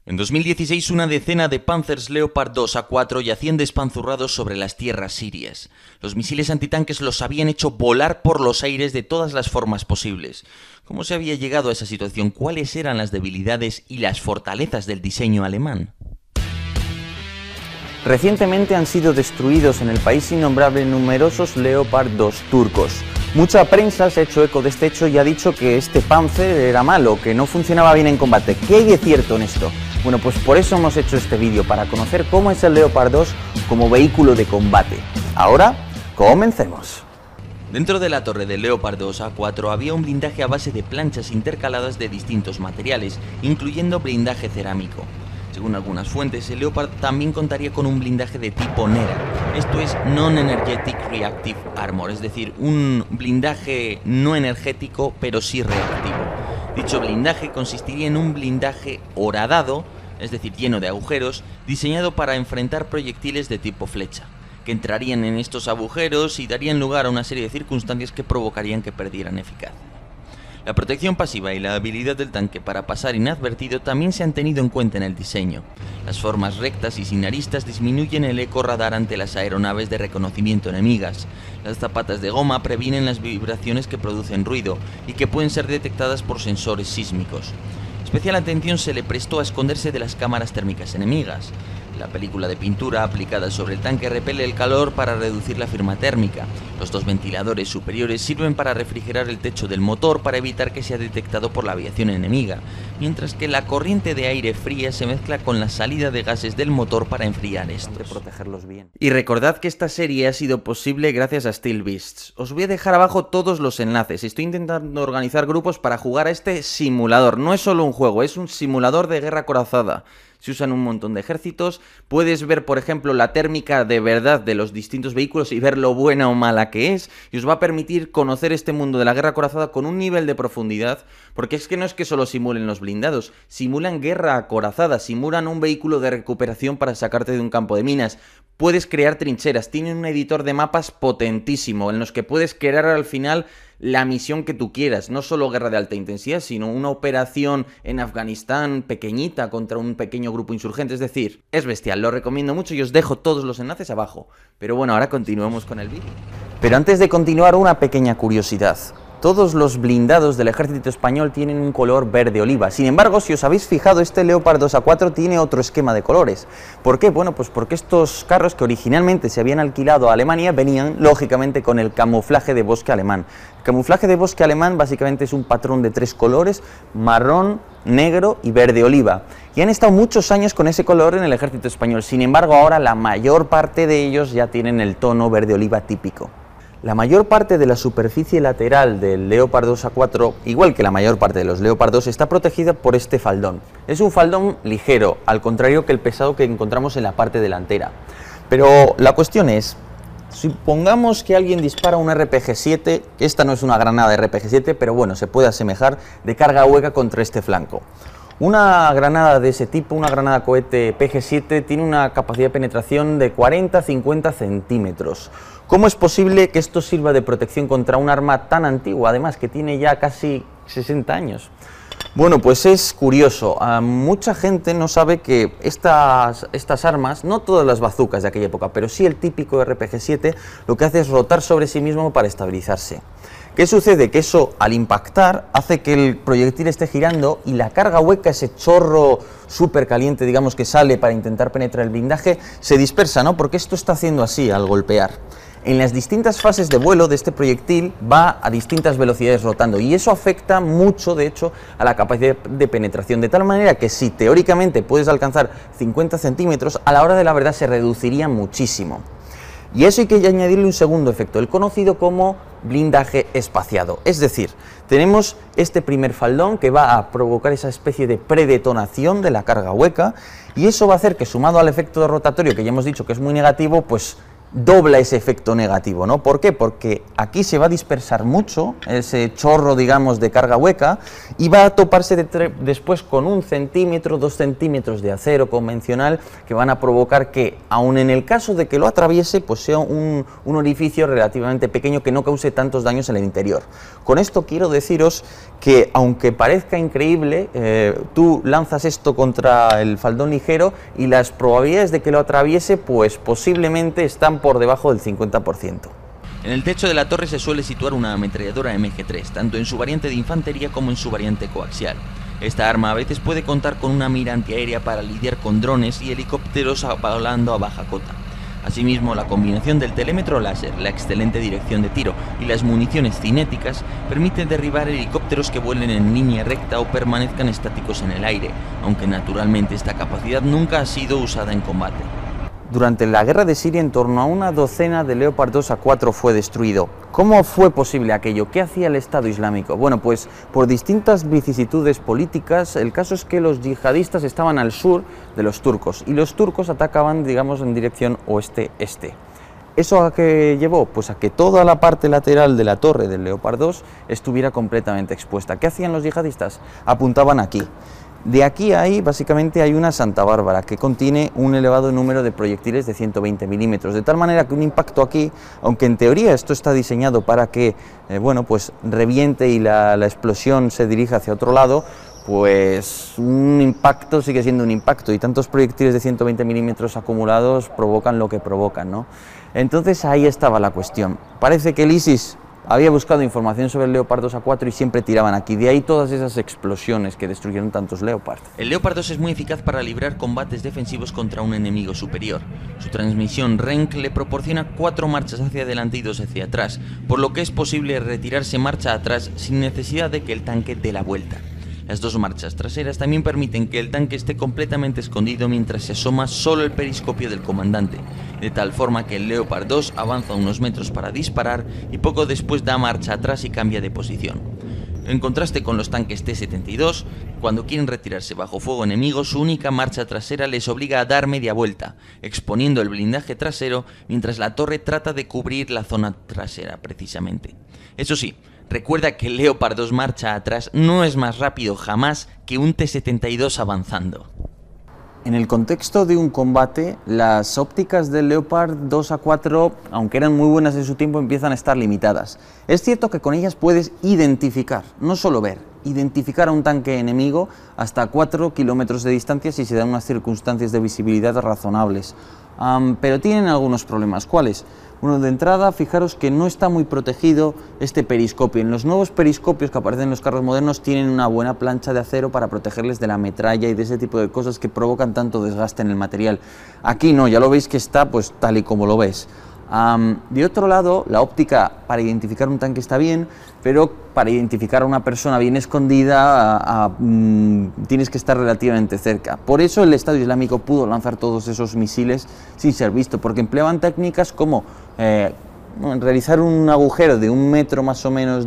En 2016 una decena de Panzers Leopard 2 A4 yacían despanzurrados sobre las tierras sirias. Los misiles antitanques los habían hecho volar por los aires de todas las formas posibles. ¿Cómo se había llegado a esa situación? ¿Cuáles eran las debilidades y las fortalezas del diseño alemán? Recientemente han sido destruidos en el país innombrable numerosos Leopard 2 turcos. Mucha prensa se ha hecho eco de este hecho y ha dicho que este Panzer era malo, que no funcionaba bien en combate. ¿Qué hay de cierto en esto? Bueno, pues por eso hemos hecho este vídeo, para conocer cómo es el Leopard 2 como vehículo de combate. Ahora, comencemos. Dentro de la torre del Leopard 2 A4 había un blindaje a base de planchas intercaladas de distintos materiales, incluyendo blindaje cerámico. Según algunas fuentes, el Leopard también contaría con un blindaje de tipo NERA, esto es Non-Energetic Reactive Armor, es decir, un blindaje no energético pero sí reactivo. Dicho blindaje consistiría en un blindaje horadado, es decir, lleno de agujeros, diseñado para enfrentar proyectiles de tipo flecha, que entrarían en estos agujeros y darían lugar a una serie de circunstancias que provocarían que perdieran eficacia. La protección pasiva y la habilidad del tanque para pasar inadvertido también se han tenido en cuenta en el diseño. Las formas rectas y sin aristas disminuyen el eco radar ante las aeronaves de reconocimiento enemigas. Las zapatas de goma previenen las vibraciones que producen ruido y que pueden ser detectadas por sensores sísmicos. Especial atención se le prestó a esconderse de las cámaras térmicas enemigas. La película de pintura aplicada sobre el tanque repele el calor para reducir la firma térmica. Los dos ventiladores superiores sirven para refrigerar el techo del motor para evitar que sea detectado por la aviación enemiga, mientras que la corriente de aire fría se mezcla con la salida de gases del motor para enfriar estos. Protegerlos bien. Y recordad que esta serie ha sido posible gracias a Steel Beasts. Os voy a dejar abajo todos los enlaces. Estoy intentando organizar grupos para jugar a este simulador. No es solo un juego, es un simulador de guerra acorazada. Se usan un montón de ejércitos, puedes ver por ejemplo la térmica de verdad de los distintos vehículos y ver lo buena o mala que es, y os va a permitir conocer este mundo de la guerra acorazada con un nivel de profundidad, porque es que no es que solo simulen los blindados, simulan guerra acorazada, simulan un vehículo de recuperación para sacarte de un campo de minas, puedes crear trincheras, tienen un editor de mapas potentísimo en los que puedes crear al final la misión que tú quieras, no solo guerra de alta intensidad, sino una operación en Afganistán pequeñita contra un pequeño grupo insurgente, es decir, es bestial, lo recomiendo mucho y os dejo todos los enlaces abajo. Pero bueno, ahora continuemos con el vídeo. Pero antes de continuar, una pequeña curiosidad. Todos los blindados del ejército español tienen un color verde oliva. Sin embargo, si os habéis fijado, este Leopard 2 A4 tiene otro esquema de colores. ¿Por qué? Bueno, pues porque estos carros que originalmente se habían alquilado a Alemania venían, lógicamente, con el camuflaje de bosque alemán. El camuflaje de bosque alemán básicamente es un patrón de 3 colores, marrón, negro y verde oliva. Y han estado muchos años con ese color en el ejército español. Sin embargo, ahora la mayor parte de ellos ya tienen el tono verde oliva típico. La mayor parte de la superficie lateral del Leopard 2 A4, igual que la mayor parte de los Leopard 2, está protegida por este faldón. Es un faldón ligero, al contrario que el pesado que encontramos en la parte delantera. Pero la cuestión es, supongamos que alguien dispara un RPG-7, que esta no es una granada RPG-7, pero bueno, se puede asemejar, de carga hueca contra este flanco. Una granada de ese tipo, una granada cohete PG-7, tiene una capacidad de penetración de 40-50 centímetros. ¿Cómo es posible que esto sirva de protección contra un arma tan antigua, además que tiene ya casi 60 años? Bueno, pues es curioso, mucha gente no sabe que estas armas, no todas las bazucas de aquella época, pero sí el típico RPG-7, lo que hace es rotar sobre sí mismo para estabilizarse. ¿Qué sucede? Que eso, al impactar, hace que el proyectil esté girando y la carga hueca, ese chorro súper caliente, digamos, que sale para intentar penetrar el blindaje, se dispersa, ¿no? Porque esto está haciendo así al golpear. En las distintas fases de vuelo de este proyectil va a distintas velocidades rotando y eso afecta mucho, de hecho, a la capacidad de penetración, de tal manera que si teóricamente puedes alcanzar 50 centímetros, a la hora de la verdad se reduciría muchísimo. Y a eso hay que añadirle un segundo efecto, el conocido como blindaje espaciado. Es decir, tenemos este primer faldón que va a provocar esa especie de predetonación de la carga hueca y eso va a hacer que, sumado al efecto rotatorio que ya hemos dicho que es muy negativo, pues dobla ese efecto negativo, ¿no? ¿Por qué? Porque aquí se va a dispersar mucho ese chorro, digamos, de carga hueca y va a toparse después con 1 centímetro, 2 centímetros de acero convencional que van a provocar que, aun en el caso de que lo atraviese, pues sea un orificio relativamente pequeño que no cause tantos daños en el interior. Con esto quiero deciros que, aunque parezca increíble, tú lanzas esto contra el faldón ligero y las probabilidades de que lo atraviese, pues posiblemente están por debajo del 50%. En el techo de la torre se suele situar una ametralladora MG3, tanto en su variante de infantería como en su variante coaxial. Esta arma a veces puede contar con una mira antiaérea para lidiar con drones y helicópteros volando a baja cota. Asimismo, la combinación del telémetro láser, la excelente dirección de tiro y las municiones cinéticas permiten derribar helicópteros que vuelen en línea recta o permanezcan estáticos en el aire, aunque naturalmente esta capacidad nunca ha sido usada en combate. Durante la guerra de Siria, en torno a una docena de Leopard 2 A4 fue destruido. ¿Cómo fue posible aquello? ¿Qué hacía el Estado Islámico? Bueno, pues por distintas vicisitudes políticas, el caso es que los yihadistas estaban al sur de los turcos y los turcos atacaban, digamos, en dirección oeste-este. ¿Eso a qué llevó? Pues a que toda la parte lateral de la torre del Leopard 2 estuviera completamente expuesta. ¿Qué hacían los yihadistas? Apuntaban aquí. De aquí a ahí, básicamente, hay una Santa Bárbara que contiene un elevado número de proyectiles de 120 milímetros, de tal manera que un impacto aquí, aunque en teoría esto está diseñado para que, bueno, pues reviente y la explosión se dirija hacia otro lado, pues un impacto sigue siendo un impacto y tantos proyectiles de 120 milímetros acumulados provocan lo que provocan, ¿no? Entonces ahí estaba la cuestión. Parece que el ISIS había buscado información sobre el Leopard 2 A4 y siempre tiraban aquí, de ahí todas esas explosiones que destruyeron tantos Leopard. El Leopard 2 es muy eficaz para librar combates defensivos contra un enemigo superior. Su transmisión RENC le proporciona 4 marchas hacia adelante y 2 hacia atrás, por lo que es posible retirarse marcha atrás sin necesidad de que el tanque dé la vuelta. Las 2 marchas traseras también permiten que el tanque esté completamente escondido mientras se asoma solo el periscopio del comandante, de tal forma que el Leopard 2 avanza unos metros para disparar y poco después da marcha atrás y cambia de posición. En contraste con los tanques T-72, cuando quieren retirarse bajo fuego enemigo, su única marcha trasera les obliga a dar media vuelta, exponiendo el blindaje trasero mientras la torre trata de cubrir la zona trasera precisamente. Eso sí, recuerda que el Leopard 2 marcha atrás no es más rápido jamás que un T-72 avanzando. En el contexto de un combate, las ópticas del Leopard 2 A4, aunque eran muy buenas en su tiempo, empiezan a estar limitadas. Es cierto que con ellas puedes identificar, no solo ver, identificar a un tanque enemigo hasta 4 kilómetros de distancia si se dan unas circunstancias de visibilidad razonables. Pero tienen algunos problemas. ¿Cuáles? Bueno, de entrada, fijaros que no está muy protegido este periscopio. En los nuevos periscopios que aparecen en los carros modernos tienen una buena plancha de acero para protegerles de la metralla y de ese tipo de cosas que provocan tanto desgaste en el material. Aquí no, ya lo veis que está pues tal y como lo ves. De otro lado, la óptica para identificar un tanque está bien, pero para identificar a una persona bien escondida tienes que estar relativamente cerca. Por eso el Estado Islámico pudo lanzar todos esos misiles sin ser visto, porque empleaban técnicas como realizar un agujero de 1 metro más o menos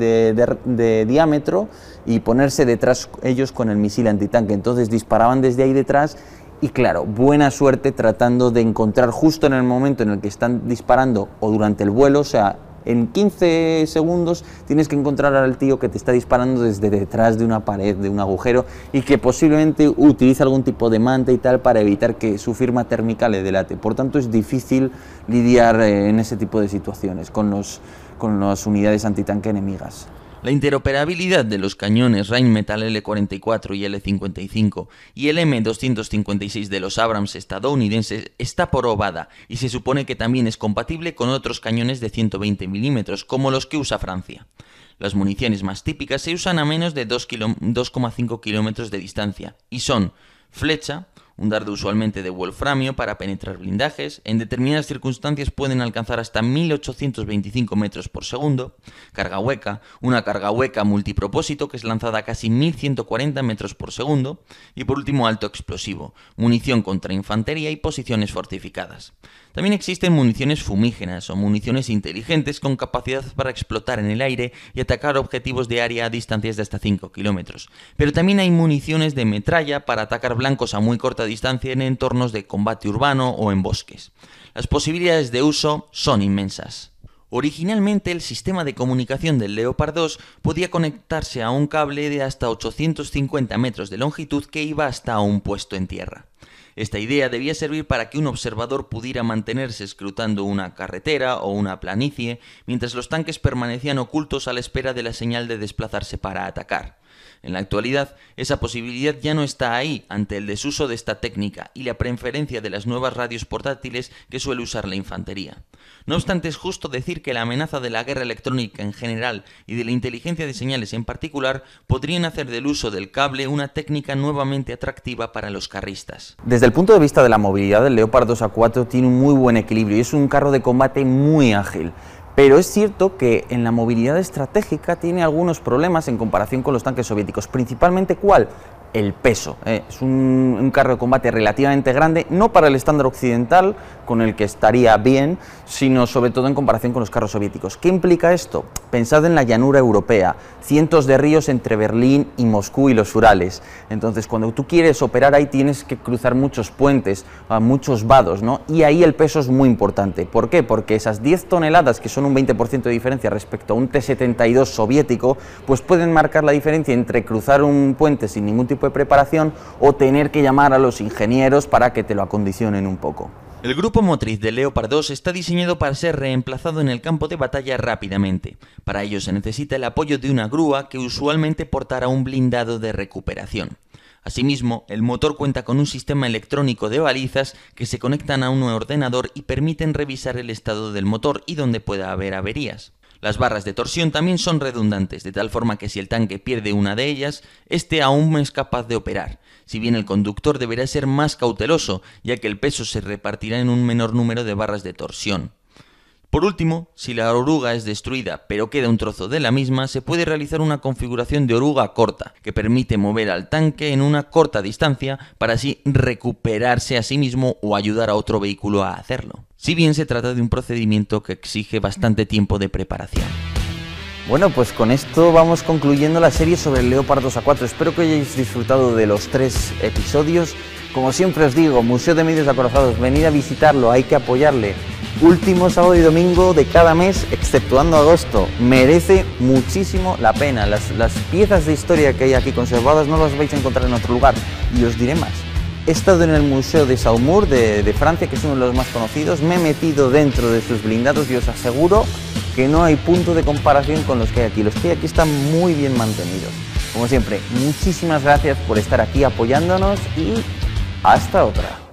de diámetro y ponerse detrás ellos con el misil antitanque. Entonces disparaban desde ahí detrás. Y claro, buena suerte tratando de encontrar justo en el momento en el que están disparando o durante el vuelo, o sea, en 15 segundos tienes que encontrar al tío que te está disparando desde detrás de una pared, de un agujero, y que posiblemente utiliza algún tipo de manta y tal para evitar que su firma térmica le delate. Por tanto, es difícil lidiar en ese tipo de situaciones con las unidades antitanque enemigas. La interoperabilidad de los cañones Rheinmetall L44 y L55 y el M256 de los Abrams estadounidenses está probada y se supone que también es compatible con otros cañones de 120 mm como los que usa Francia. Las municiones más típicas se usan a menos de 2,5 kilómetros de distancia y son flecha, un dardo usualmente de wolframio para penetrar blindajes, en determinadas circunstancias pueden alcanzar hasta 1825 metros por segundo, carga hueca, una carga hueca multipropósito que es lanzada a casi 1140 metros por segundo, y por último alto explosivo, munición contra infantería y posiciones fortificadas. También existen municiones fumígenas o municiones inteligentes con capacidad para explotar en el aire y atacar objetivos de área a distancias de hasta 5 kilómetros. Pero también hay municiones de metralla para atacar blancos a muy corta distancia en entornos de combate urbano o en bosques. Las posibilidades de uso son inmensas. Originalmente el sistema de comunicación del Leopard 2 podía conectarse a un cable de hasta 850 metros de longitud que iba hasta un puesto en tierra. Esta idea debía servir para que un observador pudiera mantenerse escrutando una carretera o una planicie, mientras los tanques permanecían ocultos a la espera de la señal de desplazarse para atacar. En la actualidad, esa posibilidad ya no está ahí ante el desuso de esta técnica y la preferencia de las nuevas radios portátiles que suele usar la infantería. No obstante, es justo decir que la amenaza de la guerra electrónica en general y de la inteligencia de señales en particular podrían hacer del uso del cable una técnica nuevamente atractiva para los carristas. Desde el punto de vista de la movilidad, el Leopard 2A4 tiene un muy buen equilibrio y es un carro de combate muy ágil. Pero es cierto que en la movilidad estratégica tiene algunos problemas en comparación con los tanques soviéticos. Principalmente, ¿cuál? El peso. Es un carro de combate relativamente grande, no para el estándar occidental, con el que estaría bien, sino sobre todo en comparación con los carros soviéticos. ¿Qué implica esto? Pensad en la llanura europea, cientos de ríos entre Berlín y Moscú y los Urales. Entonces, cuando tú quieres operar ahí tienes que cruzar muchos puentes, muchos vados, ¿no? Y ahí el peso es muy importante. ¿Por qué? Porque esas 10 toneladas, que son un 20% de diferencia respecto a un T-72 soviético, pues pueden marcar la diferencia entre cruzar un puente sin ningún tipo de preparación o tener que llamar a los ingenieros para que te lo acondicionen un poco. El grupo motriz del Leopard 2 está diseñado para ser reemplazado en el campo de batalla rápidamente. Para ello se necesita el apoyo de una grúa que usualmente portará un blindado de recuperación. Asimismo, el motor cuenta con un sistema electrónico de balizas que se conectan a un ordenador y permiten revisar el estado del motor y donde pueda haber averías. Las barras de torsión también son redundantes, de tal forma que si el tanque pierde una de ellas, este aún es capaz de operar, si bien el conductor deberá ser más cauteloso, ya que el peso se repartirá en un menor número de barras de torsión. Por último, si la oruga es destruida pero queda un trozo de la misma, se puede realizar una configuración de oruga corta, que permite mover al tanque en una corta distancia para así recuperarse a sí mismo o ayudar a otro vehículo a hacerlo. Si bien se trata de un procedimiento que exige bastante tiempo de preparación. Bueno, pues con esto vamos concluyendo la serie sobre el Leopard 2A4. Espero que hayáis disfrutado de los 3 episodios. Como siempre os digo, Museo de Medios Acorazados, venid a visitarlo, hay que apoyarle. Último sábado y domingo de cada mes, exceptuando agosto. Merece muchísimo la pena. Las piezas de historia que hay aquí conservadas no las vais a encontrar en otro lugar. Y os diré más. He estado en el Museo de Saumur de Francia, que es uno de los más conocidos. Me he metido dentro de sus blindados y os aseguro que no hay punto de comparación con los que hay aquí. Los que hay aquí están muy bien mantenidos. Como siempre, muchísimas gracias por estar aquí apoyándonos y hasta otra.